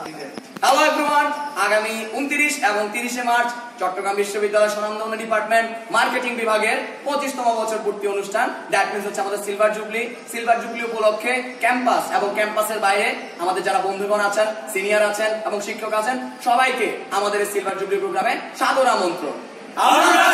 Hello everyone, আগামী 29 এবং 30 March Chittagong বিশ্ববিদ্যালয় স্বনামধন্য ডিপার্টমেন্ট মার্কেটিং বিভাগের 25তম বছর পূর্তি অনুষ্ঠান, দ্যাট মিন্স হচ্ছে আমাদের সিলভার জুবলি উপলক্ষে ক্যাম্পাস এবং ক্যাম্পাসের বাইরে আমাদের যারা বন্ধুগণ আছেন, সিনিয়র আছেন এবং শিক্ষক আছেন, সবাইকে আমাদের এই সিলভার জুবলি প্রোগ্রামে সাদর আমন্ত্রণ।